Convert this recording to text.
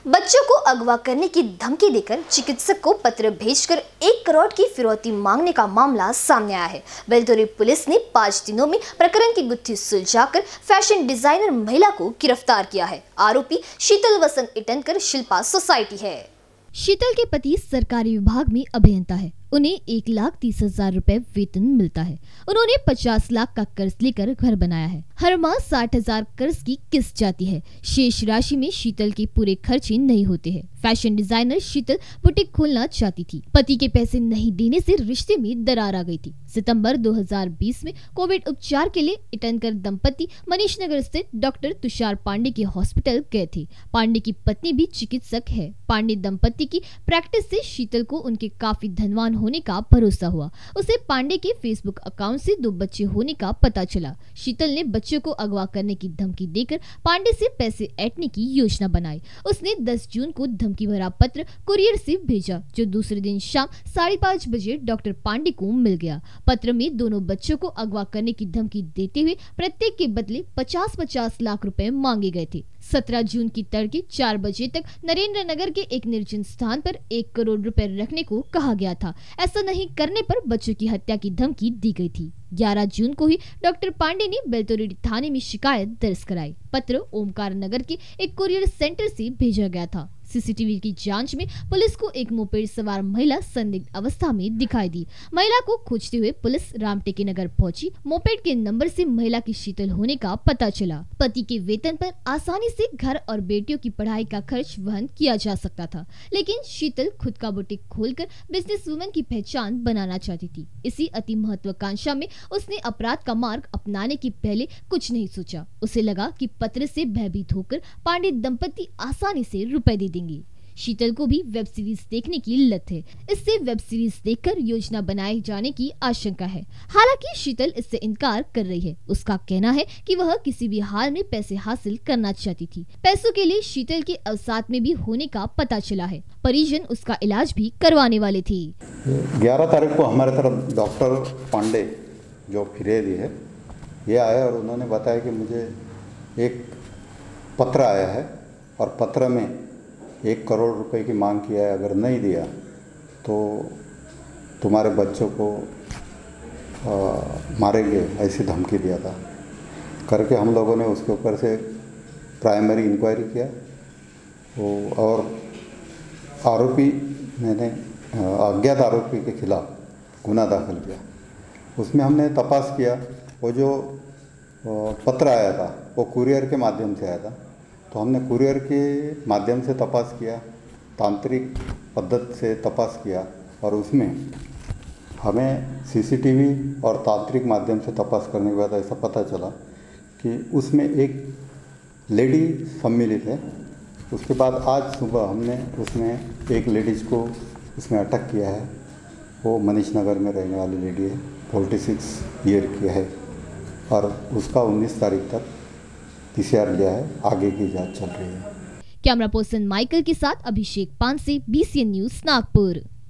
बच्चों को अगवा करने की धमकी देकर चिकित्सक को पत्र भेजकर 1 करोड़ की फिरौती मांगने का मामला सामने आया है। बेलतौरी पुलिस ने 5 दिनों में प्रकरण की गुत्थी सुलझाकर फैशन डिजाइनर महिला को गिरफ्तार किया है। आरोपी शीतल वसंत इटनकर शिल्पा सोसाइटी है। शीतल के पति सरकारी विभाग में अभियंता है। उन्हें 1,30,000 रुपए वेतन मिलता है। उन्होंने 50 लाख का कर्ज लेकर घर बनाया है। हर माह 60,000 कर्ज की किस्त जाती है। शेष राशि में शीतल के पूरे खर्चे नहीं होते हैं। फैशन डिजाइनर शीतल बुटीक खोलना चाहती थी। पति के पैसे नहीं देने से रिश्ते में दरार आ गई थी। सितंबर 2020 में कोविड उपचार के लिए इटनकर दंपति मनीष नगर स्थित डॉक्टर तुषार पांडे के हॉस्पिटल गए थे। पांडे की पत्नी भी चिकित्सक है। पांडे दंपति की प्रैक्टिस से शीतल को उनके काफी धनवान होने का भरोसा हुआ। उसे पांडे के फेसबुक अकाउंट से 2 बच्चे होने का पता चला। शीतल ने बच्चों को अगवा करने की धमकी देकर पांडे से पैसे ऐंठने की योजना बनाई। उसने 10 जून को धमकी भरा पत्र कुरियर से भेजा, जो दूसरे दिन शाम 5:30 बजे डॉक्टर पांडे को मिल गया। पत्र में दोनों बच्चों को अगवा करने की धमकी देते हुए प्रत्येक के बदले 50-50 लाख रुपए मांगे गए थे। 17 जून की तड़के 4 बजे तक नरेंद्र नगर के एक निर्जन स्थान पर 1 करोड़ रुपए रखने को कहा गया था। ऐसा नहीं करने पर बच्चों की हत्या की धमकी दी गई थी। 11 जून को ही डॉक्टर पांडे ने बेलतौरी थाने में शिकायत दर्ज कराई। पत्र ओमकार नगर के एक कुरियर सेंटर से भेजा गया था। सीसीटीवी की जांच में पुलिस को एक मोपेड सवार महिला संदिग्ध अवस्था में दिखाई दी। महिला को खोजते हुए पुलिस रामटेके नगर पहुंची। मोपेड के नंबर से महिला की शीतल होने का पता चला। पति के वेतन पर आसानी से घर और बेटियों की पढ़ाई का खर्च वहन किया जा सकता था, लेकिन शीतल खुद का बुटीक खोलकर बिजनेस वुमन की पहचान बनाना चाहती थी। इसी अति महत्वाकांक्षा में उसने अपराध का मार्ग अपनाने के पहले कुछ नहीं सोचा। उसे लगा कि पत्र से भयभीत होकर पांडे दंपति आसानी से रुपए दे देंगे। शीतल को भी वेब सीरीज देखने की लत है। इससे वेब सीरीज देखकर योजना बनाए जाने की आशंका है। हालांकि शीतल इससे इनकार कर रही है। उसका कहना है कि वह किसी भी हाल में पैसे हासिल करना चाहती थी। पैसों के लिए शीतल के अवसाद में भी होने का पता चला है। परिजन उसका इलाज भी करवाने वाले थे। 11 तारीख को हमारे तरफ डॉक्टर पांडे जो फिरेदी है, ये आए और उन्होंने बताया कि मुझे एक पत्र आया है और पत्र में 1 करोड़ रुपए की मांग किया है। अगर नहीं दिया तो तुम्हारे बच्चों को मारेंगे, ऐसी धमकी दिया था करके हम लोगों ने उसके ऊपर से प्राइमरी इंक्वायरी किया और आरोपी मैंने अज्ञात आरोपी के खिलाफ गुना दाखिल किया। उसमें हमने तपास किया। वो जो पत्र आया था वो कुरियर के माध्यम से आया था, तो हमने कुरियर के माध्यम से तपास किया, तांत्रिक पद्धति से तपास किया और उसमें हमें सीसीटीवी और तांत्रिक माध्यम से तपास करने के बाद ऐसा पता चला कि उसमें एक लेडी सम्मिलित है। उसके बाद आज सुबह हमने उसमें एक लेडीज़ को उसमें अटक किया है। वो मनीष नगर में रहने वाली लेडी है, 46 ईयर की है और उसका 19 तारीख तक PCR लिया है। आगे की जांच चल रही है। कैमरा पर्सन माइकल के साथ अभिषेक पान से BCN न्यूज़ नागपुर।